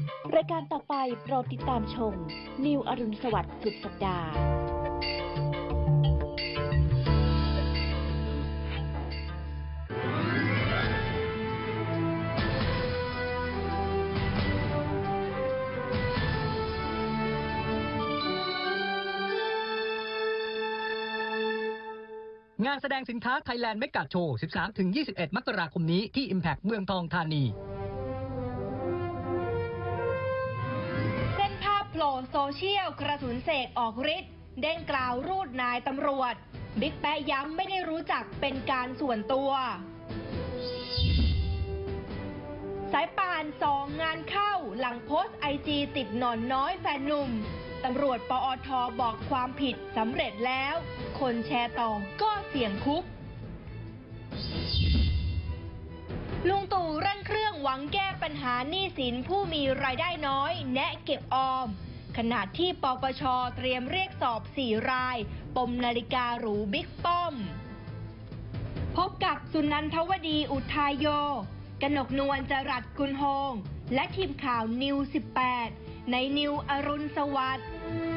รายการต่อไปโปรดติดตามชมนิวอรุณสวัสดิ์สุดสัปดาห์งานแสดงสินค้า Thailand Mega Show 13-21 มกราคมนี้ที่ Impact เมืองทองธานีเส้นภาพโผล่โซเชียลกระสุนเสกออกฤทธิ์เด้งกล่าวรูดนายตำรวจบิ๊กแป๊ะย้ำไม่ได้รู้จักเป็นการส่วนตัวสายป่าน2 งานเข้าหลังโพสต์IG ติดหนอนน้อยแฟนหนุ่มตำรวจปอท.บอกความผิดสำเร็จแล้วคนแชร์ต่อก็เสี่ยงคุกลุงตู่เร่งเครื่องหวังแก้ปัญหาหนี้สินผู้มีรายได้น้อยแนะเก็บออมขณะที่ปปช.เตรียมเรียกสอบ4 รายปมนาฬิกาหรูบิ๊กป้อมพบกับสุนันทวดีอุทายโยกนกนวลจรัสกุลโฮงและทีมข่าวนิว18ในนิวอรุณสวัสดิ์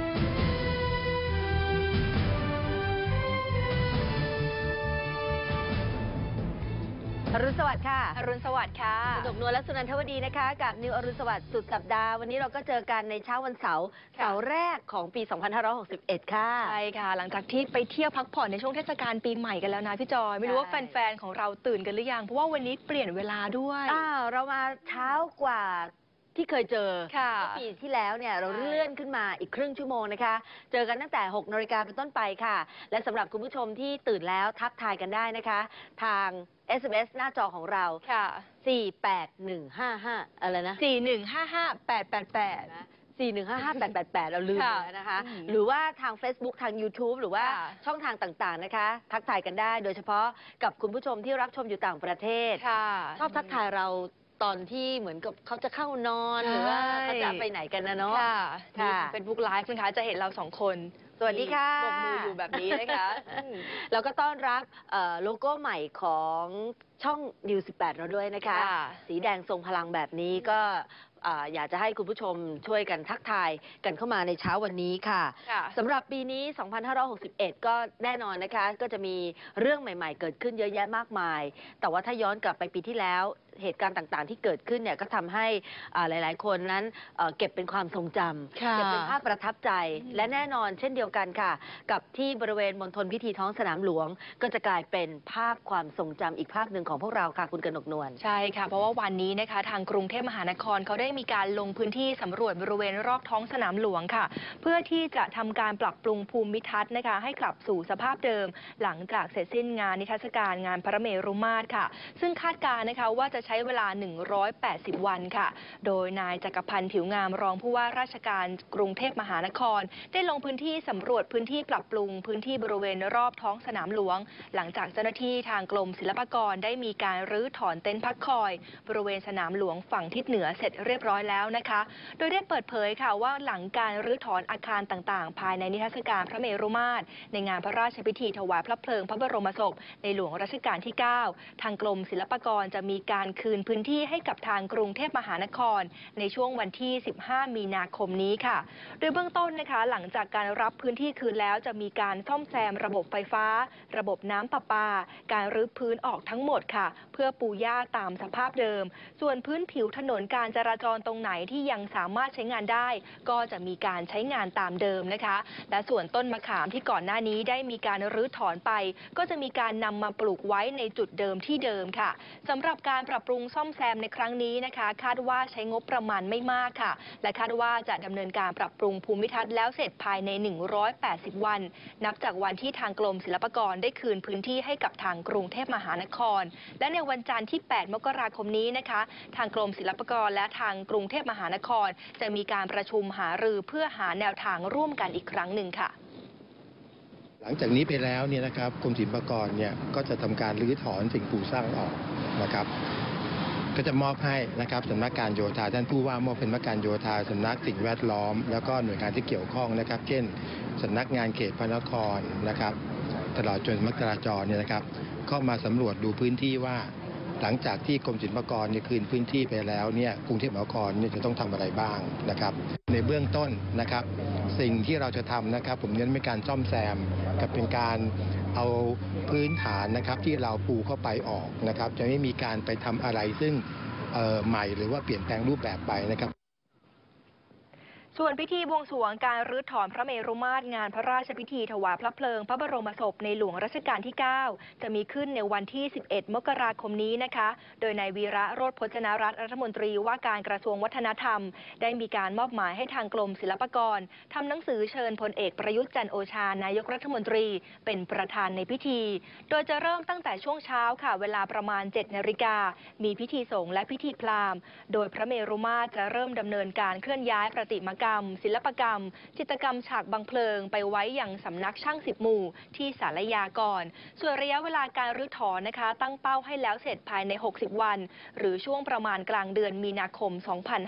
อรุณสวัสดิ์ค่ะอรุณสวัสดิ์ค่ะกนกนวลและสุนันทวดีนะคะกับนิวอรุณสวัสดิ์สุดสัปดาห์วันนี้เราก็เจอกันในเช้าวันเสาร์แรกของปี 2561 ค่ะใช่ค่ะหลังจากที่ไปเที่ยวพักผ่อนในช่วงเทศกาลปีใหม่กันแล้วนะพี่จอยไม่รู้ว่าแฟนๆของเราตื่นกันหรือยังเพราะว่าวันนี้เปลี่ยนเวลาด้วยเรามาเช้ากว่าที่เคยเจอปีที่แล้วเนี่ยเราเลื่อนขึ้นมาอีกครึ่งชั่วโมงนะคะเจอกันตั้งแต่ 6 นาฬิกาเป็นต้นไปค่ะและสำหรับคุณผู้ชมที่ตื่นแล้วทักทายกันได้นะคะทาง SMS หน้าจอของเราค่ะ 48155อะไรนะ 4155888 4155888เราลืมแล้วนะคะหรือว่าทาง Facebook ทาง YouTube หรือว่าช่องทางต่างๆนะคะทักทายกันได้โดยเฉพาะกับคุณผู้ชมที่รับชมอยู่ต่างประเทศชอบทักทายเราตอนที่เหมือนกับเขาจะเข้านอนหรือว่าเขาจะไปไหนกันนะเนาะค่ะเป็นบุ๊กไลฟ์คุณคะจะเห็นเรา2 คนสวัสดีค่ะบกมืออยู่แบบนี้นะคะแล้วก็ต้อนรับโลโก้ใหม่ของช่อง News 18 เราด้วยนะคะสีแดงทรงพลังแบบนี้ก็อยากจะให้คุณผู้ชมช่วยกันทักทายกันเข้ามาในเช้าวันนี้ค่ะสำหรับปีนี้ 2561 ก็แน่นอนนะคะก็จะมีเรื่องใหม่ๆเกิดขึ้นเยอะแยะมากมายแต่ว่าถ้าย้อนกลับไปปีที่แล้วเหตุการณ์ต่างๆที่เกิดขึ้นเนี่ยก็ทำให้หลายๆคนนั้นเก็บเป็นความทรงจำเก็บเป็นภาพประทับใจและแน่นอนเช่นเดียวกันค่ะกับที่บริเวณมณฑลพิธีท้องสนามหลวงก็จะกลายเป็นภาพความทรงจำอีกภาพหนึ่งของพวกเราค่ะคุณกนกนวลใช่ค่ะเพราะว่าวันนี้นะคะทางกรุงเทพมหานครเขาได้มีการลงพื้นที่สำรวจบริเวณรอบท้องสนามหลวงค่ะเพื่อที่จะทำการปรับปรุงภูมิทัศน์นะคะให้กลับสู่สภาพเดิมหลังจากเสร็จสิ้นงานนิทรรศการงานพระเมรุมาตรค่ะซึ่งคาดการณ์นะคะว่าจะใช้เวลา180 วันค่ะโดยนายจักรพันธ์ผิวงามรองผู้ว่าราชการกรุงเทพมหานครได้ลงพื้นที่สำรวจพื้นที่ปรับปรุงพื้นที่บริเวณรอบท้องสนามหลวงหลังจากเจ้าหน้าที่ทางกรมศิลปากรได้มีการรื้อถอนเต็นท์พักคอยบริเวณสนามหลวงฝั่งทิศเหนือเสร็จเรียบร้อยแล้วนะคะโดยได้เปิดเผยค่ะว่าหลังการรื้อถอนอาคารต่างๆภายในนิทรรศการพระเมรุมาตรในงานพระราชพิธีถวายพระเพลิงพระบรมศพในหลวงรัชกาลที่ 9ทางกรมศิลปากรจะมีการคืนพื้นที่ให้กับทางกรุงเทพมหานครในช่วงวันที่ 15 มีนาคมนี้ค่ะโดยเบื้องต้นนะคะหลังจากการรับพื้นที่คืนแล้วจะมีการซ่อมแซมระบบไฟฟ้าระบบน้ำประปาการรื้อพื้นออกทั้งหมดค่ะเพื่อปูหญ้าตามสภาพเดิมส่วนพื้นผิวถนนการจราจรตรงไหนที่ยังสามารถใช้งานได้ก็จะมีการใช้งานตามเดิมนะคะและส่วนต้นมะขามที่ก่อนหน้านี้ได้มีการรื้อถอนไปก็จะมีการนำมาปลูกไว้ในจุดเดิมที่เดิมค่ะสำหรับการปรับปรุงซ่อมแซมในครั้งนี้นะคะคาดว่าใช้งบประมาณไม่มากค่ะและคาดว่าจะดำเนินการปรับปรุงภูมิทัศน์แล้วเสร็จภายใน180 วันนับจากวันที่ทางกรมศิลปากรได้คืนพื้นที่ให้กับทางกรุงเทพมหานครและในวันจันทร์ที่ 8 มกราคมนี้นะคะทางกรมศิลปากรและทางกรุงเทพมหานครจะมีการประชุมหารือเพื่อหาแนวทางร่วมกันอีกครั้งหนึ่งค่ะหลังจากนี้ไปแล้วเนี่ยนะครับกรมศิลปากรเนี่ยก็จะทำการรื้อถอนสิ่งปลูกสร้างออกนะครับก็จะมอบให้นะครับสำนักการโยธาท่านผู้ว่ามอบเป็นสำนักการโยธาสำนักสิ่งแวดล้อมแล้วก็หน่วยงานที่เกี่ยวข้องนะครับเช่นสำนักงานเขตพระนครนะครับตลอดจนสำนักจราจรเนี่ยนะครับเข้ามาสำรวจดูพื้นที่ว่าหลังจากที่กรมศิลปากรคืนพื้นที่ไปแล้วเนี่ยกรุงเทพมหานครเนี่ยจะต้องทำอะไรบ้างนะครับในเบื้องต้นนะครับสิ่งที่เราจะทำนะครับผมเน้นเป็นการซ่อมแซมกับเป็นการเอาพื้นฐานนะครับที่เราปูเข้าไปออกนะครับจะไม่มีการไปทำอะไรซึ่งใหม่หรือว่าเปลี่ยนแปลงรูปแบบไปนะครับส่วนพิธีบวงสรวงการรื้อถอนพระเมรุมาตรงานพระราชพิธีถวายพระเพลิงพระบรมศพในหลวงรัชกาลที่ 9 จะมีขึ้นในวันที่ 11 มกราคมนี้นะคะ โดยนายวีระโรจน์พจนรัตน์รัฐมนตรีว่าการกระทรวงวัฒนธรรมได้มีการมอบหมายให้ทางกรมศิลปากรทำหนังสือเชิญพลเอกประยุทธ์จันทร์โอชานายกรัฐมนตรีเป็นประธานในพิธี โดยจะเริ่มตั้งแต่ช่วงเช้าค่ะเวลาประมาณ 7 นาฬิกามีพิธีสงฆ์และพิธีพราหมณ์ โดยพระเมรุมาตรจะเริ่มดำเนินการเคลื่อนย้ายประติมากรรมศิลปกรรมจิตรกรรมฉากบังเพลิงไปไว้อย่างสำนักช่าง10 หมู่ที่ศาลยาก่อนส่วนระยะเวลาการรื้อถอนนะคะตั้งเป้าให้แล้วเสร็จภายใน 60 วันหรือช่วงประมาณกลางเดือนมีนาคม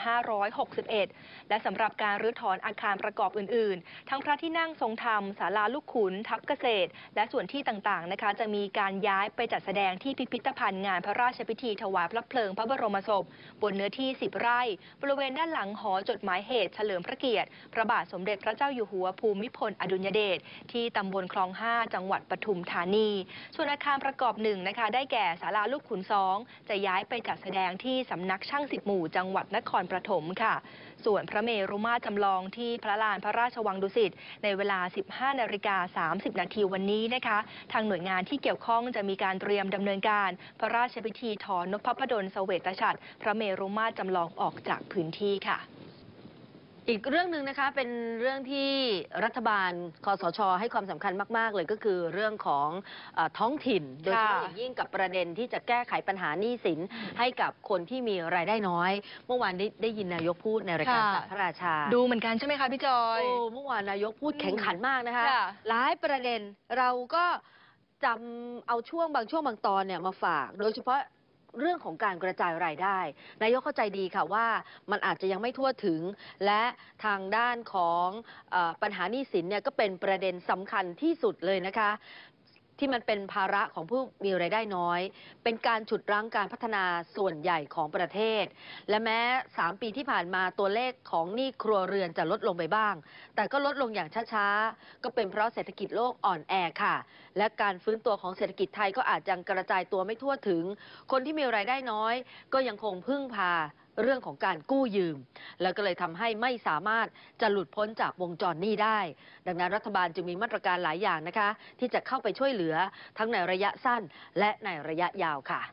2561 และสำหรับการรื้อถอนอาคารประกอบอื่นๆทั้งพระที่นั่งทรงธรรมศาลาลูกขุนทับเกษตรและส่วนที่ต่างๆนะคะจะมีการย้ายไปจัดแสดงที่พิพิธภัณฑ์งานพระราชพิธีถวายพระเพลิงพระบรมศพบนเนื้อที่ 10 ไร่บริเวณด้านหลังหอจดหมายเหตุเฉลิมพระเกียรติพระบาทสมเด็จพระเจ้าอยู่หัวภูมิพลอดุลยเดชที่ตำบลคลอง 5 จังหวัดปทุมธานีส่วนอาคารประกอบ1นะคะได้แก่ศาลาลูกขุน 2จะย้ายไปจัดแสดงที่สำนักช่าง10 หมู่จังหวัดนครปฐมค่ะส่วนพระเมรุมาตรจำลองที่พระลานพระราชวังดุสิตในเวลา 15:30 นาทีวันนี้นะคะทางหน่วยงานที่เกี่ยวข้องจะมีการเตรียมดำเนินการพระราชพิธีถอนนพพดลเสวตฉัตรพระเมรุมาตรจำลองออกจากพื้นที่ค่ะอีกเรื่องหนึ่งนะคะเป็นเรื่องที่รัฐบาลคสช.ให้ความสำคัญมากๆเลยก็คือเรื่องของท้องถิ่นโดยเฉพาะอย่างยิ่งกับประเด็นที่จะแก้ไขปัญหาหนี้สินให้กับคนที่มีรายได้น้อยเมื่อวานได้ยินนายกพูดในรายการสัตว์พระราชาดูเหมือนกันใช่ไหมคะพี่จอยเมื่อวานนายกพูดแข็งขันมากนะคะหลายประเด็นเราก็จำเอาช่วงบางตอนเนี่ยมาฝากโดยเฉพาะเรื่องของการกระจายรายได้นายกเข้าใจดีค่ะว่ามันอาจจะยังไม่ทั่วถึงและทางด้านของปัญหาหนี้สินเนี่ยก็เป็นประเด็นสำคัญที่สุดเลยนะคะที่มันเป็นภาระของผู้มีรายได้น้อยเป็นการฉุดรั้งการพัฒนาส่วนใหญ่ของประเทศและแม้3 ปีที่ผ่านมาตัวเลขของหนี้ครัวเรือนจะลดลงไปบ้างแต่ก็ลดลงอย่างช้าๆก็เป็นเพราะเศรษฐกิจโลกอ่อนแอค่ะและการฟื้นตัวของเศรษฐกิจไทยก็อาจจะกระจายตัวไม่ทั่วถึงคนที่มีรายได้น้อยก็ยังคงพึ่งพาเรื่องของการกู้ยืมแล้วก็เลยทำให้ไม่สามารถจะหลุดพ้นจากวงจรหนี้ได้ดังนั้นรัฐบาลจึงมีมาตรการหลายอย่างนะคะที่จะเข้าไปช่วยเหลือทั้งในระยะสั้นและในระยะยาวค่ะ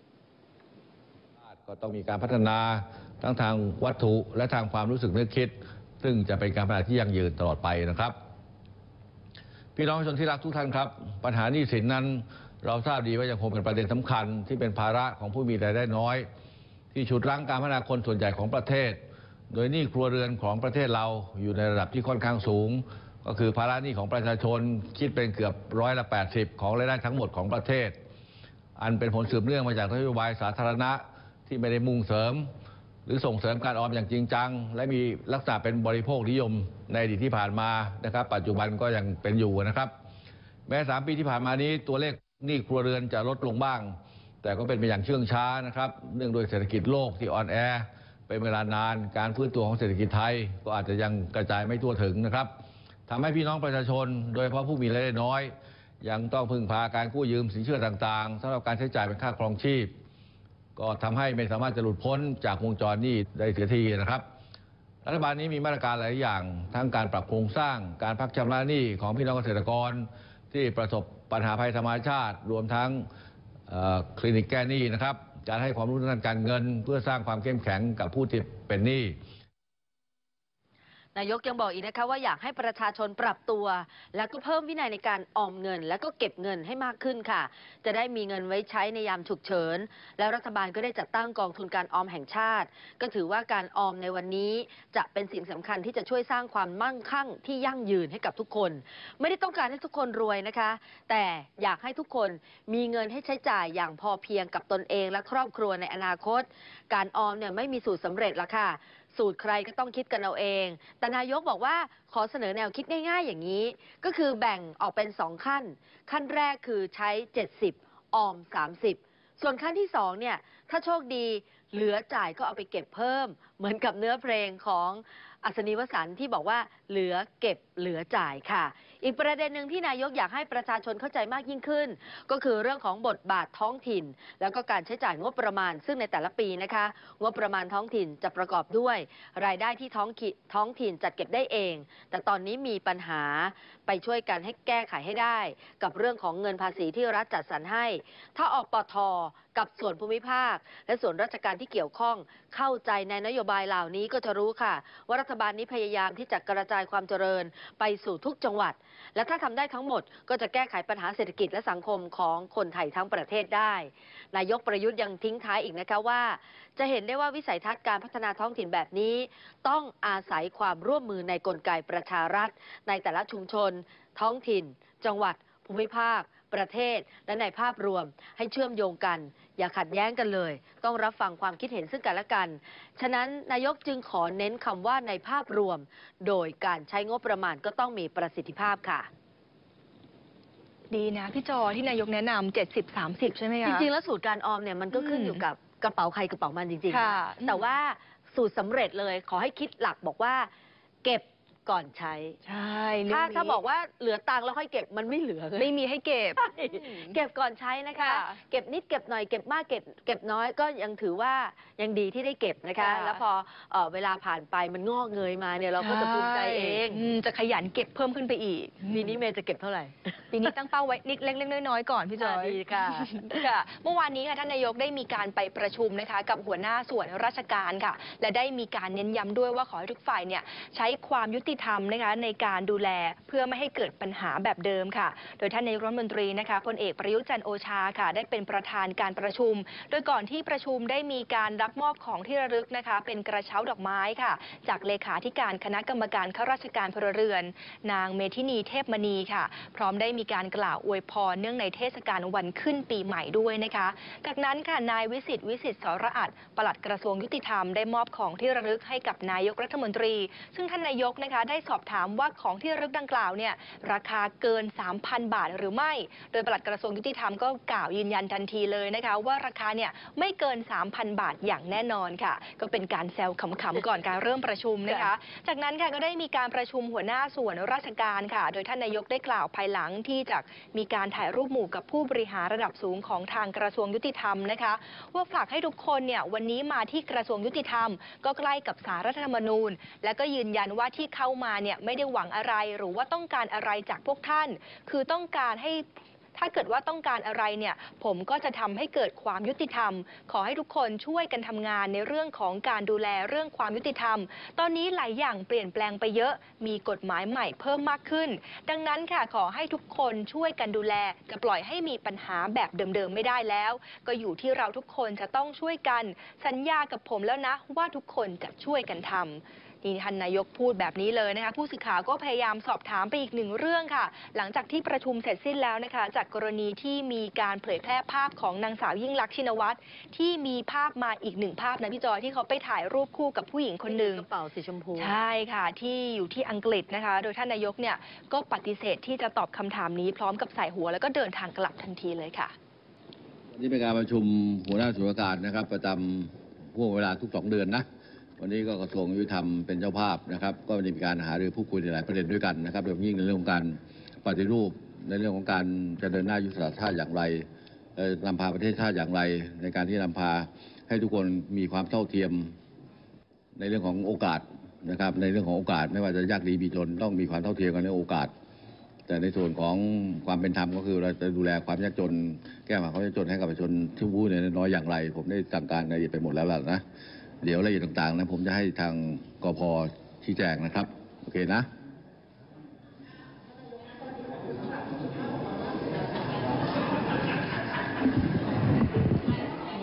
ก็ต้องมีการพัฒนาทั้งทางวัตถุและทางความรู้สึกนึกคิดซึ่งจะเป็นการพัฒนาที่ยั่งยืนตลอดไปนะครับพี่น้องประชาชนที่รักทุกท่านครับปัญหาหนี้สินนั้นเราทราบดีว่ายังคงเป็นประเด็นสำคัญที่เป็นภาระของผู้มีรายได้น้อยที่ฉุดรั้งการพัฒนาคนส่วนใหญ่ของประเทศโดยหนี้ครัวเรือนของประเทศเราอยู่ในระดับที่ค่อนข้างสูงก็คือภาระหนี้ของประชาชนคิดเป็นเกือบ80%ของรายได้ทั้งหมดของประเทศอันเป็นผลสืบเนื่องมาจากนโยบายสาธารณะที่ไม่ได้มุ่งเสริมหรือส่งเสริมการออมอย่างจริงจังและมีลักษณะเป็นบริโภคนิยมในอดีตที่ผ่านมานะครับปัจจุบันก็ยังเป็นอยู่นะครับแม้3 ปีที่ผ่านมานี้ตัวเลขหนี้ครัวเรือนจะลดลงบ้างแต่ก็เป็นไปอย่างเชื่องช้านะครับเนื่องด้วยเศรษฐกิจโลกที่อ่อนแอเป็นเวลานานการฟื้นตัวของเศรษฐกิจไทยก็อาจจะยังกระจายไม่ทั่วถึงนะครับทำให้พี่น้องประชาชนโดยเฉพาะผู้มีรายได้น้อยยังต้องพึ่งพาการกู้ยืมสินเชื่อต่างๆสำหรับการใช้จ่ายเป็นค่าครองชีพก็ทำให้ไม่สามารถจะหลุดพ้นจากวงจรหนี้ได้เสียทีนะครับรัฐบาลนี้มีมาตรการหลายอย่างทั้งการปรับโครงสร้างการพักชำระหนี้ของพี่น้องเกษตรกรที่ประสบปัญหาภัยธรรมชาติรวมทั้งคลินิกแก้หนี้นะครับการให้ความรู้ด้านการเงินเพื่อสร้างความเข้มแข็งกับผู้ที่เป็นหนี้นายกยังบอกอีกนะคะว่าอยากให้ประชาชนปรับตัวแล้วก็เพิ่มวินัยในการออมเงินแล้วก็เก็บเงินให้มากขึ้นค่ะจะได้มีเงินไว้ใช้ในยามฉุกเฉินแล้วรัฐบาลก็ได้จัดตั้งกองทุนการออมแห่งชาติก็ถือว่าการออมในวันนี้จะเป็นสิ่งสำคัญที่จะช่วยสร้างความมั่งคั่งที่ยั่งยืนให้กับทุกคนไม่ได้ต้องการให้ทุกคนรวยนะคะแต่อยากให้ทุกคนมีเงินให้ใช้จ่ายอย่างพอเพียงกับตนเองและครอบครัวในอนาคตการออมเนี่ยไม่มีสูตรสำเร็จละค่ะสูตรใครก็ต้องคิดกันเอาเองแต่นายกบอกว่าขอเสนอแนวคิดง่ายๆอย่างนี้ก็คือแบ่งออกเป็น2 ขั้นขั้นแรกคือใช้70ออม30 ส่วนขั้นที่2เนี่ยถ้าโชคดีเหลือจ่ายก็เอาไปเก็บเพิ่ม เหมือนกับเนื้อเพลงของอัศนีวสันต์ที่บอกว่าเหลือเก็บเหลือจ่ายค่ะ อีกประเด็นหนึ่งที่นายกอยากให้ประชาชนเข้าใจมากยิ่งขึ้น ก็คือเรื่องของบทบาทท้องถิ่น แล้วก็การใช้จ่ายงบประมาณ ซึ่งในแต่ละปีนะคะงบประมาณท้องถิ่นจะประกอบด้วยรายได้ที่ท้องถิ่นจัดเก็บได้เอง แต่ตอนนี้มีปัญหาไปช่วยกันให้แก้ไขให้ได้ กับเรื่องของเงินภาษีที่รัฐจัดสรรให้ ถ้าอปท.กับส่วนภูมิภาค และส่วนราชการที่เกี่ยวข้องเข้าใจในนโยบายเหล่านี้ก็จะรู้ค่ะว่ารัฐบาลนี้พยายามที่จะกระจายความเจริญไปสู่ทุกจังหวัด และถ้าทำได้ทั้งหมดก็จะแก้ไขปัญหาเศรษฐกิจและสังคมของคนไทยทั้งประเทศได้ นายกประยุทธ์ยังทิ้งท้ายอีกนะคะว่า จะเห็นได้ว่าวิสัยทัศน์การพัฒนาท้องถิ่นแบบนี้ ต้องอาศัยความร่วมมือในกลไกประชารัฐในแต่ละชุมชน ท้องถิ่น จังหวัด ภูมิภาค ประเทศ และในภาพรวมให้เชื่อมโยงกัน อย่าขัดแย้งกันเลย ต้องรับฟังความคิดเห็นซึ่งกันและกัน ฉะนั้นนายกจึงขอเน้นคำว่าในภาพรวม โดยการใช้งบประมาณก็ต้องมีประสิทธิภาพค่ะดีนะพี่จอที่นายกแนะนำ70-30 ใช่ไหมคะจริงๆ แล้วสูตรการออมเนี่ยมันก็ขึ้นอยู่กับกระเป๋าใครกระเป๋ามันจริงค่ะๆ แต่ว่าสูตรสำเร็จเลยขอให้คิดหลักบอกว่า เก็บก่อนใช้ใช่ถ้าบอกว่าเหลือตังค์แล้วค่อยเก็บมันไม่เหลือเลยไม่มีให้เก็บใช่เก็บก่อนใช้นะคะค่ะเก็บนิดเก็บหน่อยเก็บมากเก็บน้อยก็ยังถือว่ายังดีที่ได้เก็บนะคะค่ะแล้วพอเวลาผ่านไปมันงอกเงยมาเนี่ยเราก็จะภูมิใจเองจะขยันเก็บเพิ่มขึ้นไปอีกปีนี้เมย์จะเก็บเท่าไหร่ปีนี้ตั้งเป้าไว้นิดเล็กๆน้อยๆก่อนพี่จอยดีค่ะค่ะ เมื่อวานนี้ค่ะท่านนายกได้มีการไปประชุมนะคะกับหัวหน้าส่วนราชการค่ะ และได้มีการเน้นย้ำด้วยว่าขอให้ทุกฝ่ายเนี่ยใช้ความยุติธรรมนะคะในการดูแลเพื่อไม่ให้เกิดปัญหาแบบเดิมค่ะ โดยท่านนายกรัฐมนตรีนะคะพลเอกประยุทธ์จันทร์โอชาค่ะ ได้เป็นประธานการประชุม โดยก่อนที่ประชุมได้มีการรับมอบของที่ระลึกนะคะ เป็นกระเช้าดอกไม้ค่ะ จากเลขาธิการคณะกรรมการข้าราชการพลเรือน นางเมธินีเทพมณีค่ะ พร้อมได้มีการกล่าวอวยพรเนื่องในเทศกาลวันขึ้นปีใหม่ด้วยนะคะ จากนั้นค่ะนายวิสิทธิ์วิสิทธิ์สรอัตปลัดกระทรวงยุติธรรมได้มอบของที่ระลึกให้กับนายกรัฐมนตรี ซึ่งท่านนายกนะคะได้สอบถามว่าของที่ระลึกดังกล่าวเนี่ยราคาเกิน 3,000 บาทหรือไม่ โดยปลัดกระทรวงยุติธรรมก็กล่าวยืนยันทันทีเลยนะคะว่าราคาเนี่ยไม่เกิน 3,000 บาทอย่างแน่นอนค่ะ ก็เป็นการแซวขำๆก่อนการเริ่มประชุมนะคะ จากนั้นค่ะก็ได้มีการประชุมหัวหน้าส่วนราชการค่ะ โดยท่านนายกได้กล่าวภายหลังที่จะมีการถ่ายรูปหมู่กับผู้บริหารระดับสูงของทางกระทรวงยุติธรรมนะคะว่าฝากให้ทุกคนเนี่ยวันนี้มาที่กระทรวงยุติธรรมก็ใกล้กับศาลรัฐธรรมนูญและก็ยืนยันว่าที่เข้ามาเนี่ยไม่ได้หวังอะไรหรือว่าต้องการอะไรจากพวกท่าน คือต้องการให้ถ้าเกิดว่าต้องการอะไรเนี่ยผมก็จะทำให้เกิดความยุติธรรม ขอให้ทุกคนช่วยกันทำงานในเรื่องของการดูแลเรื่องความยุติธรรม ตอนนี้หลายอย่างเปลี่ยนแปลงไปเยอะมีกฎหมายใหม่เพิ่มมากขึ้น ดังนั้นค่ะขอให้ทุกคนช่วยกันดูแลจะปล่อยให้มีปัญหาแบบเดิมๆไม่ได้แล้ว ก็อยู่ที่เราทุกคนจะต้องช่วยกันสัญญากับผมแล้วนะว่าทุกคนจะช่วยกันทำ นี่ท่านนายกพูดแบบนี้เลยนะคะผู้สื่อข่าวก็พยายามสอบถามไปอีกหนึ่งเรื่องค่ะ หลังจากที่ประชุมเสร็จสิ้นแล้วนะคะจากกรณีที่มีการเผยแพร่ภาพของนางสาวยิ่งลักษณ์ชินวัตรที่มีภาพมาอีกหนึ่งภาพนะพี่จอยที่เขาไปถ่ายรูปคู่กับผู้หญิงคนหนึ่งกระเป๋าสีชมพูใช่ค่ะที่อยู่ที่อังกฤษนะคะ โดยท่านนายกเนี่ยก็ปฏิเสธที่จะตอบคำถามนี้พร้อมกับใส่หัวแล้วก็เดินทางกลับทันทีเลยค่ะวันนี้เป็นการประชุมหัวหน้าส่วนราชการนะครับประจำห่วงเวลาทุก2 เดือนนะวันนี้ก็กระทรวงยุติธรรมเป็นเจ้าภาพนะครับก็มีการหารือพูดคุยในหลายประเด็นด้วยกันนะครับโดยเฉพาะยิ่งในเรื่องของการปฏิรูปในเรื่องของการจะเดินหน้ายุทธศาสตร์ชาติอย่างไรนำพาประเทศชาติอย่างไร ในการที่นำพาให้ทุกคนมีความเท่าเทียมในเรื่องของโอกาสนะครับในเรื่องของโอกาสไม่ว่าจะยากดีมีจนต้องมีความเท่าเทียมกันในโอกาส แต่ในส่วนของความเป็นธรรมก็คือเราจะดูแลความยากจนแก้ปัญหาความยากจนให้กับประชาชนที่ผู้น้อยอย่างไร ผมได้สั่งการรายละเอียดไปหมดแล้วล่ะนะเดี๋ยวรายละเอียดต่างๆนะผมจะให้ทางกพ.ชี้แจงนะครับโอเคนะ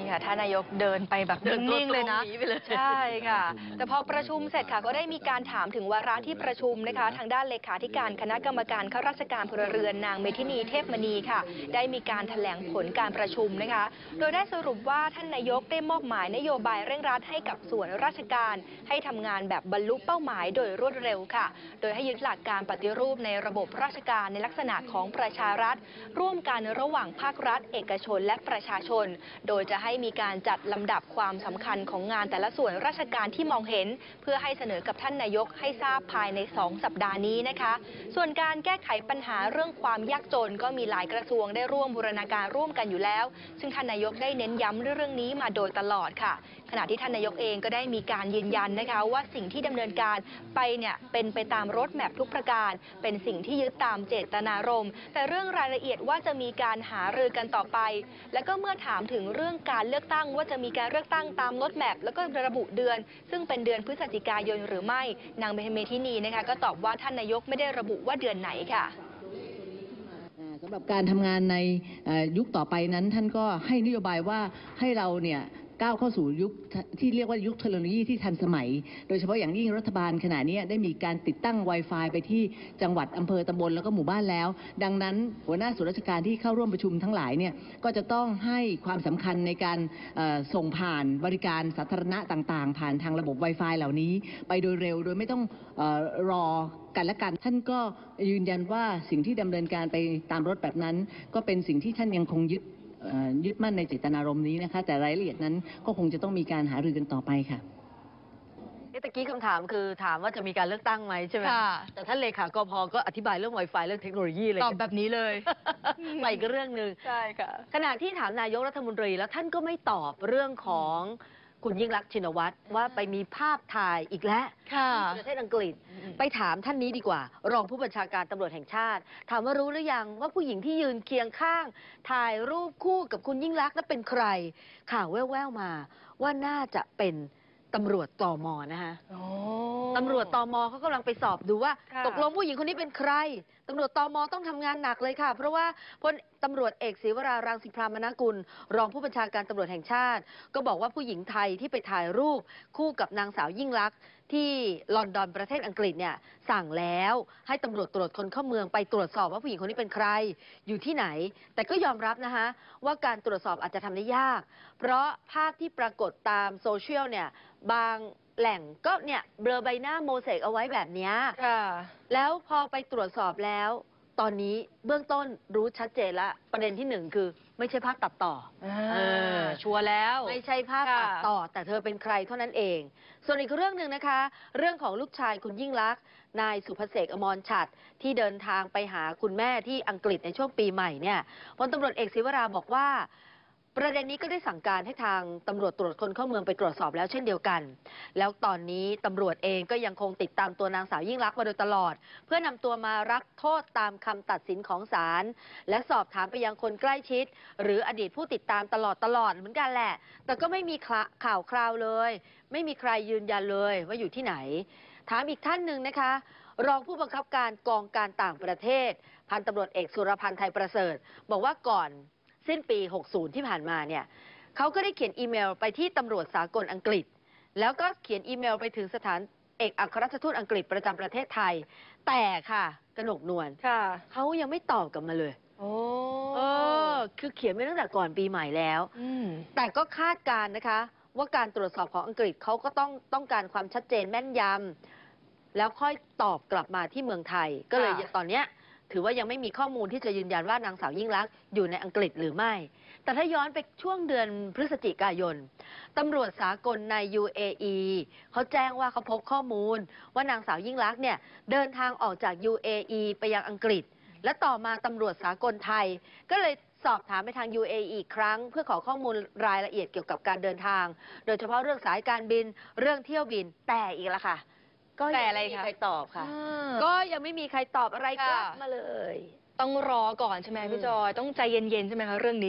ค่ะท่านนายกเดินไปแบบนิ่งๆเลยนะหนีไปเลยใช่ค่ะ แต่พอประชุมเสร็จค่ะก็ได้มีการถามถึงวาระที่ประชุมนะคะ ทางด้านเลขาธิการคณะกรรมการข้าราชการพลเรือนนางเมธินีเทพมณีค่ะ ได้มีการแถลงผลการประชุมนะคะ โดยได้สรุปว่าท่านนายกได้มอบหมายนโยบายเร่งรัดให้กับส่วนราชการให้ทำงานแบบบรรลุเป้าหมายโดยรวดเร็วค่ะ โดยให้ยึดหลักการปฏิรูปในระบบราชการในลักษณะของประชารัฐ ร่วมกันระหว่างภาครัฐ เอกชนและประชาชน โดยจะให้มีการจัดลำดับความสำคัญของงานแต่ละส่วนราชการที่มองเห็น เพื่อให้เสนอกับท่านนายกให้ทราบภายใน 2 สัปดาห์นี้นะคะ ส่วนการแก้ไขปัญหาเรื่องความยากจนก็มีหลายกระทรวงได้ร่วมบูรณาการร่วมกันอยู่แล้ว ซึ่งท่านนายกได้เน้นย้ำเรื่องนี้มาโดยตลอดค่ะ ขณะที่ท่านนายกเองก็ได้มีการยืนยันนะคะว่าสิ่งที่ดำเนินการไปเนี่ยเป็นไปตามรถแมพทุกประการเป็นสิ่งที่ยึดตามเจตนารมณ์แต่เรื่องรายละเอียดว่าจะมีการหารือกันต่อไป แล้วก็เมื่อถามถึงเรื่องการเลือกตั้งว่าจะมีการเลือกตั้งตามรถแมพแล้วก็ระบุเดือน ซึ่งเป็นเดือนพฤศจิกายนหรือไม่นางเมธินีนะคะก็ตอบว่าท่านนายกไม่ได้ระบุว่าเดือนไหนค่ะสำหรับการทำงานในยุคต่อไปนั้นท่านก็ให้นโยบายว่าให้เราเนี่ยก้าวเข้าสู่ยุคที่เรียกว่ายุคเทคโนโลยีที่ทันสมัย โดยเฉพาะอย่างยิ่งรัฐบาลขณะนี้ได้มีการติดตั้ง Wi-Fi ไปที่จังหวัดอำเภอตำบลแล้วก็หมู่บ้านแล้ว ดังนั้นหัวหน้าส่วนราชการที่เข้าร่วมประชุมทั้งหลายเนี่ยก็จะต้องให้ความสำคัญในการส่งผ่านบริการสาธารณะต่างๆผ่านทางระบบ Wi-Fi เหล่านี้ไปโดยเร็วโดยไม่ต้องรอกันและกันท่านก็ยืนยันว่าสิ่งที่ดำเนินการไปตามรถแบบนั้นก็เป็นสิ่งที่ท่านยังคงยึดมั่นในเจตนารมณ์นี้นะคะแต่รายละเอียดนั้นก็คงจะต้องมีการหารือกันต่อไปค่ะตะกี้คำถามคือถามว่าจะมีการเลือกตั้งไหมใช่ไหมค่ะแต่ท่านเลขากพก็อธิบายเรื่อง Wi-Fi เรื่องเทคโนโลยีเลยตอบแบบนี้เลยไปอีกเรื่องหนึ่งใช่ค่ะขณะที่ถามนายกรัฐมนตรีแล้วท่านก็ไม่ตอบเรื่องของคุณยิ่งรักษณ์ชินวัตรว่าไปมีภาพถ่ายอีกแล้วค่ะที่ประเทศอังกฤษ ไปถามท่านนี้ดีกว่า รองผู้บัญชาการตำรวจแห่งชาติ ถามว่ารู้หรือยังว่าผู้หญิงที่ยืนเคียงข้าง ถ่ายรูปคู่กับคุณยิ่งรักษณ์นั้นเป็นใคร ข่าวแว่วๆมาว่าน่าจะเป็นตำรวจตม.นะคะ ตำรวจตม.เขากำลังไปสอบดูว่าค่ะตกลงผู้หญิงคนนี้เป็นใคร ตำรวจตม.ต้องทำงานหนักเลยค่ะ เพราะว่าพลตำรวจเอกศรีวรารังสิพรามนกุล รองผู้บัญชาการตำรวจแห่งชาติ ก็บอกว่าผู้หญิงไทยที่ไปถ่ายรูปคู่กับนางสาวยิ่งลักษณ์ที่ลอนดอนประเทศอังกฤษเนี่ยสั่งแล้วให้ตำรวจตรวจคนเข้าเมืองไปตรวจสอบว่าผู้หญิงคนนี้เป็นใครอยู่ที่ไหน แต่ก็ยอมรับนะคะว่าการตรวจสอบอาจจะทำได้ยาก เพราะภาพที่ปรากฏตามโซเชียลเนี่ยบางแหล่งก็เนี่ยเบลอใบหน้าโมเสกเอาไว้แบบเนี้ยค่ะแล้วพอไปตรวจสอบแล้ว ตอนนี้เบื้องต้นรู้ชัดเจนละประเด็นที่หนึ่งคือไม่ใช่ภาพตัดต่อชัวร์แล้วไม่ใช่ภาพตัดต่อ แต่เธอเป็นใครเท่านั้นเอง ส่วนอีกเรื่องหนึ่งนะคะ เรื่องของลูกชายคุณยิ่งลักษณ์นายสุภเสกอมรฉัตรที่เดินทางไปหาคุณแม่ที่อังกฤษในช่วงปีใหม่เนี่ยพลตำรวจเอกศิวราบอกว่า ประเด็นนี้ก็ได้สั่งการให้ทางตำรวจตรวจคนเข้าเมืองไปตรวจสอบแล้วเช่นเดียวกัน แล้วตอนนี้ตำรวจเองก็ยังคงติดตามตัวนางสาวยิ่งลักษณ์มาโดยตลอด เพื่อนำตัวมารับโทษตามคำตัดสินของศาลและสอบถามไปยังคนใกล้ชิด หรืออดีตผู้ติดตามตลอดเหมือนกันแหละ แต่ก็ไม่มีข่าวคราวเลย ไม่มีใครยืนยันเลยว่าอยู่ที่ไหน ถามอีกท่านหนึ่งนะคะ รองผู้บังคับการกองการต่างประเทศ พันตำรวจเอกสุรพันธ์ไทยประเสริฐบอกว่าก่อนสิ้นปี 60 ที่ผ่านมาเนี่ยเขาก็ได้เขียนอีเมลไปที่ตำรวจสากลอังกฤษ แล้วก็เขียนอีเมลไปถึงสถานเอกอัครราชทูตอังกฤษประจำประเทศไทย แต่ค่ะกนกนวลค่ะเขายังไม่ตอบกลับมาเลยโอ้คือเขียนไว้ตั้งแต่ก่อนปีใหม่แล้ว แต่ก็คาดการณ์นะคะ ว่าการตรวจสอบของอังกฤษเขาก็ต้องการความชัดเจนแม่นยำแล้วค่อยตอบกลับมาที่เมืองไทย ก็เลยค่ะตอนเนี้ยถือว่ายังไม่มีข้อมูลที่จะยืนยันว่านางสาวยิ่งลักษณ์อยู่ในอังกฤษหรือไม่ แต่ถ้าย้อนไปช่วงเดือนพฤศจิกายนตำรวจสากลใน UAE เขาแจ้งว่าเขาพบข้อมูลว่านางสาวยิ่งลักษณ์เนี่ยเดินทางออกจาก UAE ไปยังอังกฤษ และต่อมาตำรวจสากลไทย ก็เลยสอบถามไปทาง UAE อีกครั้ง เพื่อขอข้อมูลรายละเอียดเกี่ยวกับการเดินทาง โดยเฉพาะเรื่องสายการบินเรื่องเที่ยวบินแต่อีกละค่ะ ก็แต่ยังอะไรไม่มีคะใครตอบค่ะก็ก็ยังไม่มีใครตอบอะไรกลับค่ะมาเลยต้องรอก่อนใช่ไหมพี่จอย ต้องใจเย็นๆใช่ไหมคะเรื่องนี้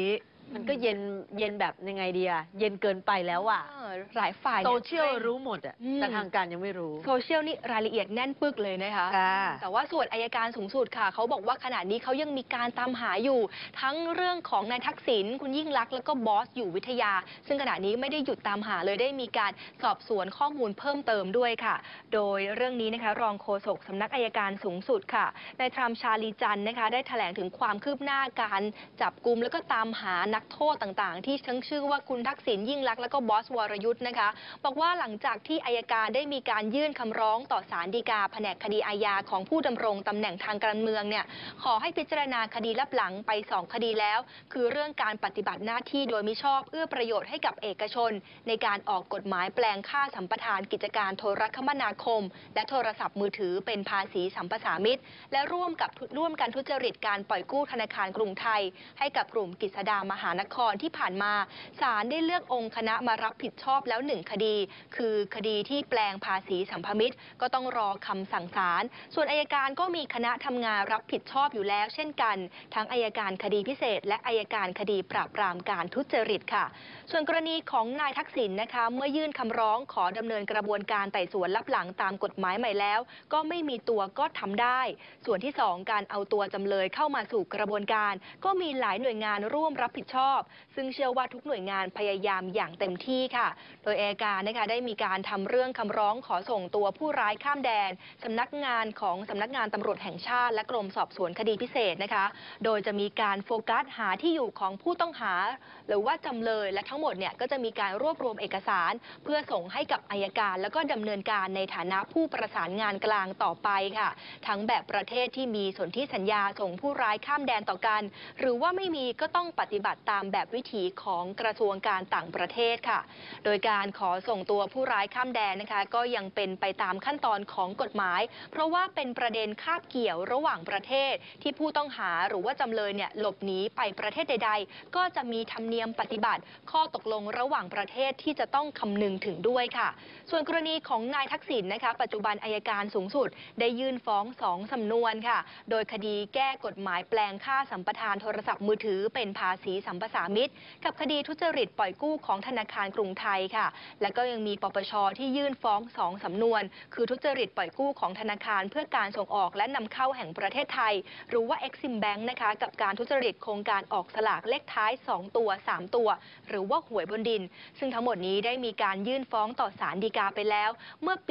มันก็เย็นแบบยังไงดีอะเย็นเกินไปแล้วอะหลายฝ่ายโซนี่เชียลรู้หมดอะอืมแต่ทางการยังไม่รู้โซเชียลนี่รายละเอียดแน่นปึกเลยนะคะค่ะแต่ว่าส่วนอัยการสูงสุดค่ะเขาบอกว่าขณะนี้เขายังมีการตามหาอยู่ ทั้งเรื่องของนายทักษิณคุณยิ่งลักษณ์แล้วก็บอสอยู่วิทยา ซึ่งขณะนี้ไม่ได้หยุดตามหาเลยได้มีการสอบสวนข้อมูลเพิ่มเติมด้วยค่ะ โดยเรื่องนี้นะคะรองโฆษกสำนักอัยการสูงสุดค่ะนายทรัมป์ชาลีจันทร์นะคะได้แถลงถึงความคืบหน้าการจับกุมแล้วก็ตามหานักโทษต่างๆ ที่ทั้งชื่อว่าคุณทักษิณยิ่งลักษณ์แล้วก็บอสวรยุทธ์นะคะบอกว่าหลังจากที่อัยการได้มีการยื่นคำร้องต่อศาลฎีกาแผนกคดีอาญาของผู้ดำรงตำแหน่งทางการเมืองเนี่ยขอให้พิจารณาคดีลับหลังไป2 คดีแล้ว คือเรื่องการปฏิบัติหน้าที่โดยมิชอบเอื้อประโยชน์ให้กับเอกชน ในการออกกฎหมายแปลงค่าสัมปทานกิจการโทรคมนาคม และโทรศัพท์มือถือเป็นภาษีสัมปทานมิตร และร่วมกันทุจริตการปล่อยกู้ธนาคารกรุงไทย ให้กับกลุ่มกฤษดามหานครที่ผ่านมาศาลได้เลือกองค์คณะมารับผิดชอบแล้ว1 คดี คือคดีที่แปลงภาษีสัมภมิตรก็ต้องรอคำสั่งศาลส่วนอัยการก็มีคณะทำงานรับผิดชอบอยู่แล้วเช่นกัน ทั้งอัยการคดีพิเศษ และอัยการคดีปราบปรามการทุจริตค่ะ ส่วนกรณีของนายทักษิณนะคะเมื่อยื่นคำร้องขอดำเนินกระบวนการไต่สวนลับหลังตามกฎหมายใหม่แล้ว ก็ไม่มีตัวก็ทำได้ ส่วนที่ 2 การเอาตัวจำเลยเข้ามาสู่กระบวนการ ก็มีหลายหน่วยงานร่วมรับผิดชอบ ซึ่งเชื่อว่าทุกหน่วยงานพยายามอย่างเต็มที่ค่ะ โดยอัยการนะคะได้มีการทำเรื่องคำร้องขอส่งตัวผู้ร้ายข้ามแดนสำนักงานตำรวจแห่งชาติและกรมสอบสวนคดีพิเศษนะคะ โดยจะมีการโฟกัสหาที่อยู่ของผู้ต้องหา หรือว่าจำเลยและทั้งหมดเนี่ยก็จะมีการรวบรวมเอกสาร เพื่อส่งให้กับอัยการแล้วก็ดำเนินการในฐานะผู้ประสานงานกลางต่อไปค่ะ ทั้งแบบประเทศที่มีสนธิสัญญาส่งผู้ร้ายข้ามแดนต่อกัน หรือว่าไม่มีก็ต้องปฏิบัติตามแบบวิถีของกระทรวงการต่างประเทศค่ะ โดยการขอส่งตัวผู้ร้ายข้ามแดนนะคะก็ยังเป็นไปตามขั้นตอนของกฎหมาย เพราะว่าเป็นประเด็นคาบเกี่ยวระหว่างประเทศที่ผู้ต้องหาหรือว่าจำเลยเนี่ยหลบหนีไปประเทศใดๆ ก็จะมีธรรมเนียมปฏิบัติข้อตกลงระหว่างประเทศที่จะต้องคำนึงถึงด้วยค่ะ ส่วนกรณีของนายทักษิณนะคะปัจจุบันอัยการสูงสุดได้ยื่นฟ้อง2 สำนวนค่ะ โดยคดีแก้กฎหมายแปลงค่าสัมปทานโทรศัพท์มือถือเป็นภาษีสัมปทานมิตร กับคดีทุจริตปล่อยกู้ของธนาคารกรุงไทยค่ะ และก็ยังมีปปชที่ยื่นฟ้อง2 สำนวน คือทุจริตปล่อยกู้ของธนาคารเพื่อการส่งออกและนำเข้าแห่งประเทศไทย หรือว่า Exim Bank นะคะกับการทุจริตโครงการออกสลากเลขท้าย2 ตัว 3 ตัว หรือว่าหวยบนดิน ซึ่งทั้งหมดนี้ได้มีการยื่นฟ้องต่อศาลฎีกาไปแล้ว เมื่อปี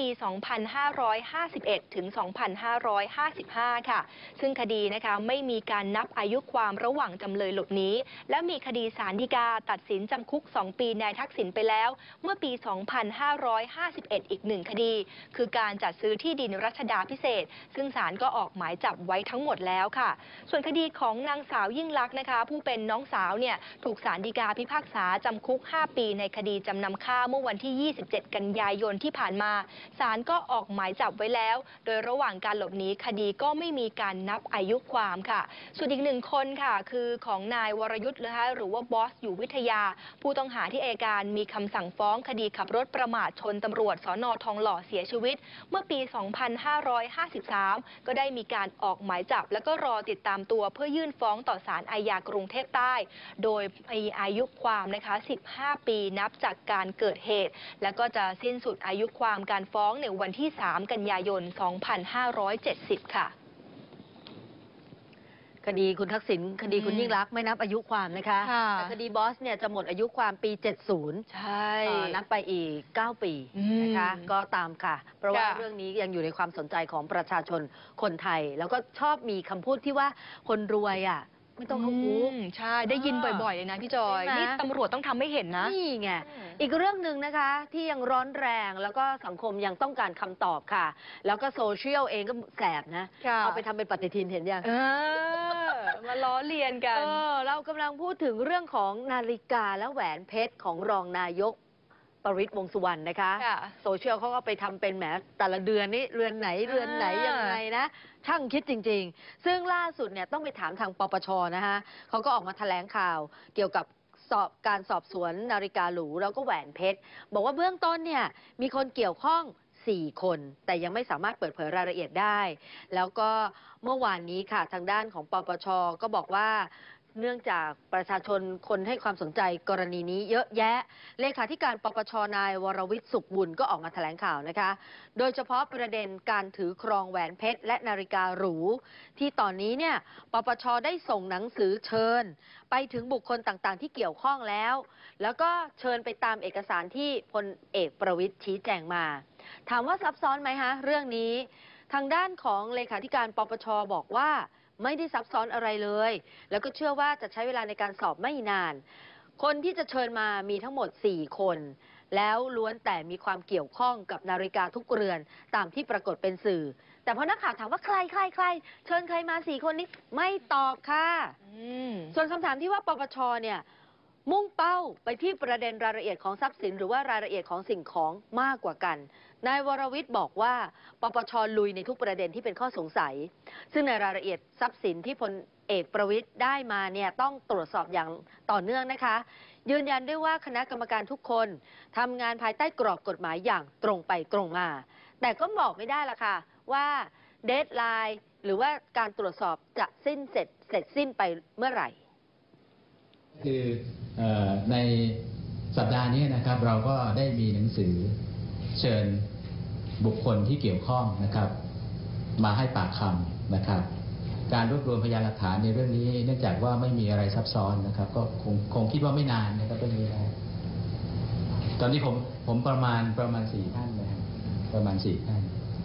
2551 ถึง 2555 ค่ะ ซึ่งคดีนะคะไม่มีการนับอายุความระหว่างจำเลยหลบหนีและมีคดีศาลฎีกาตัดสินจำคุก 2 ปีนายทักษิณไปแล้ว เมื่อปี 2551 อีก 1 คดี คือการจัดซื้อที่ดินรัชดาพิเศษ ซึ่งศาลก็ออกหมายจับไว้ทั้งหมดแล้วค่ะ ส่วนคดีของนางสาวยิ่งลักษณ์นะคะ ผู้เป็นน้องสาวเนี่ยถูกศาลฎีกาพิพากษาจำคุก 5 ปีในคดีจำนำข้าวเมื่อวันที่ 27 กันยายนที่ผ่านมาศาลก็ออกหมายจับไว้แล้ว โดยระหว่างการหลบหนีคดีก็ไม่มีการนับอายุความค่ะ ส่วนอีก1 คนค่ะคือของนายวรยุทธ์นะคะหรือว่าบอสอยู่วิทยา ผู้ต้องหาที่อัยการมีคำสั่งฟ้องคดีขับรถประมาทชนตำรวจสน.ทองหล่อเสียชีวิต เมื่อปี 2553 ก็ได้มีการออกหมายจับแล้วก็รอติดตามตัวเพื่อยื่นฟ้องต่อศาลอาญากรุงเทพใต้ โดยมีอายุความนะคะ15 ปีนับจากการเกิดเหตุ แล้วก็จะสิ้นสุดอายุความการฟ้องในวันที่ 3 กันยายน 2570 ค่ะคดีคุณทักษิณคดีคุณยิ่งลักษณ์ไม่นับอายุความนะคะค่ะแต่คดีบอสเนี่ยจะหมดอายุความปี 70 ใช่นับไปอีก 9 ปีอืมนะคะ ก็ตามค่ะ เพราะว่าค่ะเรื่องนี้ยังอยู่ในความสนใจของประชาชนคนไทย แล้วก็ชอบมีคำพูดที่ว่าคนรวยอ่ะไม่ต้องเข้าคุกใช่ได้ยินบ่อยๆเลยนะพี่จอยใช่ไหมนี่ตำรวจต้องทำให้เห็นนะนี่ไง อีกเรื่องหนึ่งนะคะที่ยังร้อนแรงแล้วก็สังคมยังต้องการคำตอบค่ะ แล้วก็โซเชียลเองก็แสบนะค่ะเอาไปทำเป็นปฏิทินเห็นยังมาล้อเลียนกันเรากำลังพูดถึงเรื่องของนาฬิกาและแหวนเพชรของรองนายกประวิตรวงษ์สุวรรณนะคะค่ะโซเชียลเขาก็ไปทำเป็นแหมแต่ละเดือนนี้เรือนไหนยังไงนะ ช่างคิดจริง ๆ ซึ่งล่าสุดเนี่ยต้องไปถามทางปปชนะคะเขาก็ออกมาแถลงข่าวเกี่ยวกับการสอบสวนนาฬิกาหรูแล้วก็แหวนเพชรบอกว่าเบื้องต้นเนี่ยมีคนเกี่ยวข้อง 4 คน แต่ยังไม่สามารถเปิดเผยรายละเอียดได้ แล้วก็เมื่อวานนี้ค่ะทางด้านของปปชก็บอกว่าเนื่องจากประชาชนคนให้ความสนใจกรณีนี้เยอะแยะเลขาธิการปปชนายวรวิทย์สุขบุญก็ออกมาแถลงข่าวนะคะ โดยเฉพาะประเด็นการถือครองแหวนเพชรและนาฬิกาหรูที่ตอนนี้เนี่ยปปชได้ส่งหนังสือเชิญไปถึงบุคคลต่างๆ ที่เกี่ยวข้องแล้วก็เชิญไปตามเอกสารที่พลเอกประวิตรชี้แจงมาถามว่าซับซ้อนไหมฮะเรื่องนี้ทางด้านของเลขาธิการปปชบอกว่าไม่ได้ซับซ้อนอะไรเลยแล้วก็เชื่อว่าจะใช้เวลาในการสอบไม่นานคนที่จะเชิญมามีทั้งหมด4คนแล้วล้วนแต่มีความเกี่ยวข้องกับนาฬิกาทุกเรือนตามที่ปรากฏเป็นสื่อแต่พอนักข่าวถามว่าใครเชิญใครมา4คนนี้ไม่ตอบค่ะส่วนคำถามที่ว่าปปชเนี่ยมุ่งเป้าไปที่ประเด็นรายละเอียดของทรัพย์สินหรือว่ารายละเอียดของสิ่งของมากกว่ากันนายวรวิทย์บอกว่าปปชลุยในทุกประเด็นที่เป็นข้อสงสัยซึ่งในรายละเอียดทรัพย์สินที่พลเอกประวิตรได้มาเนี่ยต้องตรวจสอบอย่างต่อเนื่องนะคะยืนยันด้วยว่าคณะกรรมการทุกคนทำงานภายใต้กรอบกฎหมายอย่างตรงไปตรงมาแต่ก็บอกไม่ได้ละค่ะว่าเดดไลน์หรือว่าการตรวจสอบจะเสร็จสิ้นไปเมื่อไหร่คือในสัปดาห์นี้นะครับเราก็ได้มีหนังสือเชิญบุคคลที่เกี่ยวข้องนะครับมาให้ปากคำนะครับการรวบรวมพยานหลักฐานในเรื่องนี้เนื่องจากว่าไม่มีอะไรซับซ้อนนะครับก็คงคิดว่าไม่นานนะครับเรื่องนี้นะตอนนี้ผมประมาณ4 ท่านนะครับประมาณ4 ท่าน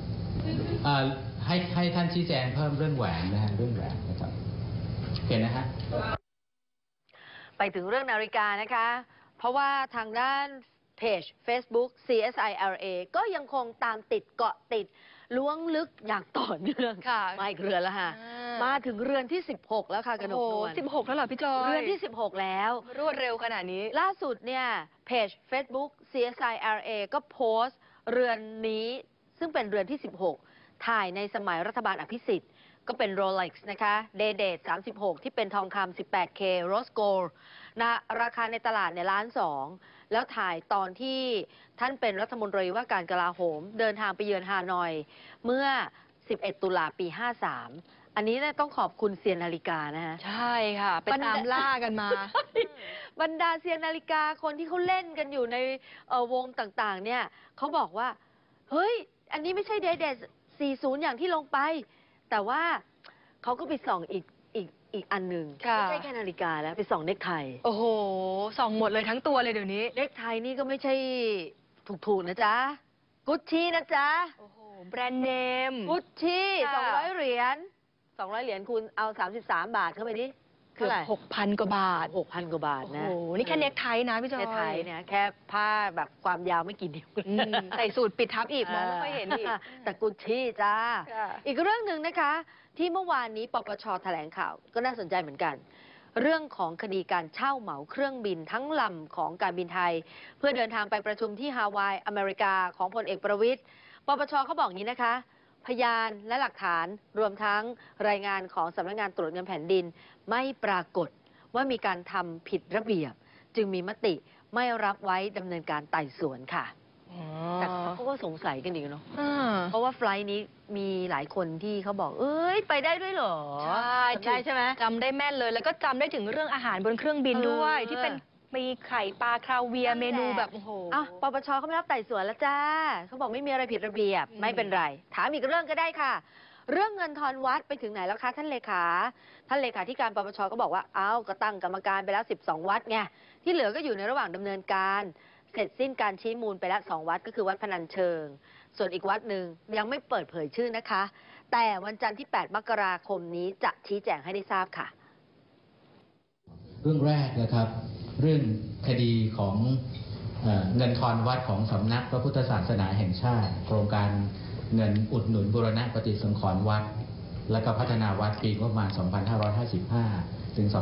ให้ท่านชี้แจงเพิ่มเรื่องแหวนนะฮะเรื่องแหวนนะครับโอเคนะฮะไปถึงเรื่องนาฬิกานะคะเพราะว่าทางด้านเพจ Facebook CSIRA ก็ยังคงตามติดเกาะติดล้วงลึกอย่างต่อเนื่องมาอีกเรือนแล้วค่ะมาถึงเรือนที่16แล้วค่ะกนกนวล 16แล้วเหรอพี่จอยเรือนที่16แล้วรวดเร็วขนาดนี้ล่าสุดเนี่ยเพจ Facebook CSIRA ก็โพสต์เรือนนี้ซึ่งเป็นเรือนที่16ถ่ายในสมัยรัฐบาลอภิสิทธิ์ก็เป็น Rolex นะคะ Day-Date 36ที่เป็นทองคำ 18K Rose Gold นะราคาในตลาดเนี่ย1,200,000แล้วถ่ายตอนที่ท่านเป็นรัฐมนตรีว่าการกลาโหมเดินทางไปเยือนฮานอยเมื่อ11 ตุลาปี 53อันนี้ต้องขอบคุณเซียนนาฬิกานะฮะใช่ค่ะไปตามล่ากันมาบรรดาเซียนนาฬิกาคนที่เขาเล่นกันอยู่ในวงต่างๆเนี่ยเขาบอกว่าเฮ้ยอันนี้ไม่ใช่ Day-Date 40อย่างที่ลงไปแต่ว่าเขาก็ไปส่องอีกอันหนึ่งไม่ใช่แค่นาฬิกาแล้วไปส่องเนคไทโอ้โหส่องหมดเลยทั้งตัวเลยเดี๋ยวนี้เนคไทนี่ก็ไม่ใช่ถูกนะจ๊ะกุชชี่นะจ๊ะโอ้โหแบรนด์เนมกุชชี่200 เหรียญคูณเอา33 บาทเข้าไปดิเกือบ 6,000 กว่าบาท 6,000 กว่าบาทนะโอ้โหนี่แค่เนคไทนะพี่จอยเนคไทเนี่ยแค่ผ้าแบบความยาวไม่กี่นิ้วใส่สูตรปิดทับอีกมองไม่ค่อยเห็นอีกแต่กุชชี่จ้าอีกเรื่องหนึ่งนะคะที่เมื่อวานนี้ปปช.แถลงข่าวก็น่าสนใจเหมือนกันเรื่องของคดีการเช่าเหมาเครื่องบินทั้งลำของการบินไทยเพื่อเดินทางไปประชุมที่ฮาวายอเมริกาของพลเอกประวิตรปปช.เขาบอกอย่างนี้นะคะพยานและหลักฐานรวมทั้งรายงานของสำนักงานตรวจเงินแผ่นดินไม่ปรากฏว่ามีการทำผิดระเบียบจึงมีมติไม่รับไว้ดำเนินการไต่สวนค่ะแต่เขาก็สงสัยกันอีกเนาะเพราะว่าไฟล์นี้มีหลายคนที่เขาบอกเอ้ยไปได้ด้วยเหรอใช่ไหมจำได้แม่นเลยแล้วก็จำได้ถึงเรื่องอาหารบนเครื่องบินด้วยที่เป็นมีไข่ปลาคาเวียเมนูแบบโอ้โหปปช.เขาไม่รับไต่สวนแล้วจ้าเขาบอกไม่มีอะไรผิดระเบียบไม่เป็นไรถามอีกเรื่องก็ได้ค่ะเรื่องเงินทอนวัดไปถึงไหนแล้วคะท่านเลขาธิการปปช.ก็บอกว่าก็ตั้งกรรมการไปแล้ว12 วัดไงที่เหลือก็อยู่ในระหว่างดำเนินการเสร็จสิ้นการชี้มูลไปแล้ว2 วัดก็คือวัดพนัญเชิงส่วนอีกวัดหนึ่งยังไม่เปิดเผยชื่อนะคะแต่วันจันทร์ที่8 มกราคมนี้จะชี้แจงให้ได้ทราบค่ะเรื่องแรกนะครับเรื่องคดีของเงินทอนวัดของสำนักพระพุทธศาสนาแห่งชาติโครงการเงินอุดหนุนบูรณะปฏิสังขรณ์วัดและก็พัฒนาวัดปีงบประมาณ 2555 ถึง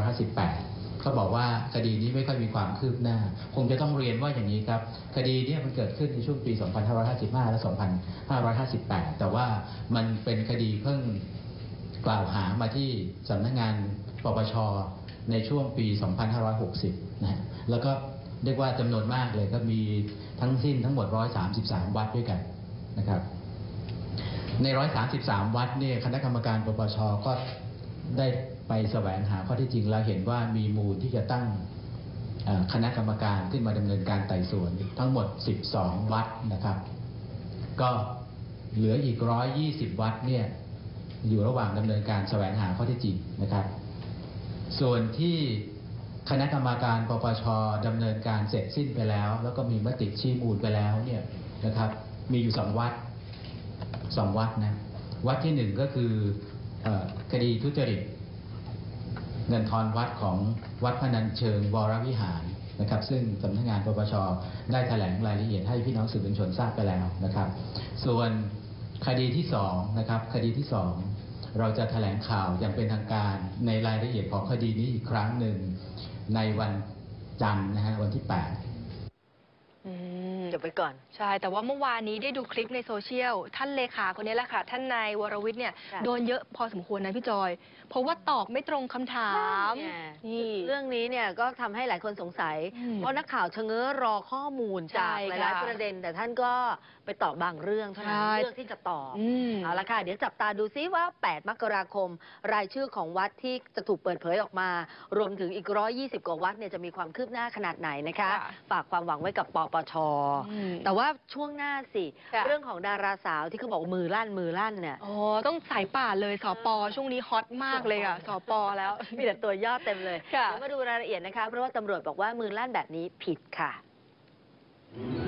2558ก็บอกว่าคดีนี้ไม่ค่อยมีความคืบหน้าคงจะต้องเรียนว่าอย่างนี้ครับคดีนี้มันเกิดขึ้นในช่วงปี 2555 และ 2558 แต่ว่ามันเป็นคดีเพิ่งกล่าวหามาที่สำนักงานปปช.ในช่วงปี 2560 นะแล้วก็เรียกว่าจำนวนมากเลยก็มีทั้งสิ้นทั้งหมด 133 วัดด้วยกันนะครับใน133 วัดเนี่ยคณะกรรมการปปช.ก็ได้ไปแสวงหาข้อเท็จจริงแล้วเห็นว่ามีมูลที่จะตั้งคณะกรรมการขึ้นมาดำเนินการไต่สวนทั้งหมด 12 วัดนะครับ ก็เหลืออีก 120 วัดเนี่ยอยู่ระหว่างดำเนินการแสวงหาข้อเท็จจริงนะครับ ส่วนที่คณะกรรมการปปชดำเนินการเสร็จสิ้นไปแล้ว แล้วก็มีมติชี้มูลไปแล้วเนี่ยนะครับมีอยู่2 วัดนะวัดที่ 1 ก็คือคดีทุจริตเงินทอนวัดของวัดพนัญเชิงวรวิหารนะครับซึ่งสำนักงานปปชได้แถลงรายละเอียดให้พี่น้องสื่อมวลชนทราบไปแล้วนะครับส่วนคดีที่2นะครับคดีที่ 2เราจะแถลงข่าวอย่างเป็นทางการในรายละเอียดของคดีนี้อีกครั้งหนึ่งในวันจันทร์นะฮะวันที่ 8 เดี๋ยวไปก่อนใช่ แต่ว่าเมื่อวานนี้ได้ดูคลิปในโซเชียล ท่านเลขาคนนี้แหละค่ะ ท่านนายวรวิทย์เนี่ยค่ะโดนเยอะพอสมควรนะพี่จอย เพราะว่าตอบไม่ตรงคำถาม นี่เรื่องนี้เนี่ยก็ทำให้หลายคนสงสัย เพราะนักข่าวชะเง้อรอข้อมูลจากใช่หค่ะลายๆประเด็น แต่ท่านก็ไปตอบบางเรื่องเท่านั้นใช่เลือกที่จะตอบมเอาละค่ะ เดี๋ยวจับตาดูซิว่า 8 มกราคม รายชื่อของวัดที่จะถูกเปิดเผยออกมา รวมถึงอีก 120 กว่าวัดเนี่ยจะมีความคืบหน้าขนาดไหนนะคะค่ะฝากความหวังไว้กับปปช แต่ว่าช่วงหน้าสิค่ะเรื่องของดาราสาวที่เขาบอกมือลั่นเนี่ยอ๋อ ต้องสายป่านเลยสปช่วงนี้ฮอตมากเลยอ่ะสปแล้วมีแต่ตัวย่อเต็มเลยค่ะเดี๋ยวมาดูรายละเอียดนะคะ เพราะว่าตำรวจบอกว่ามือลั่นแบบนี้ผิดค่ะ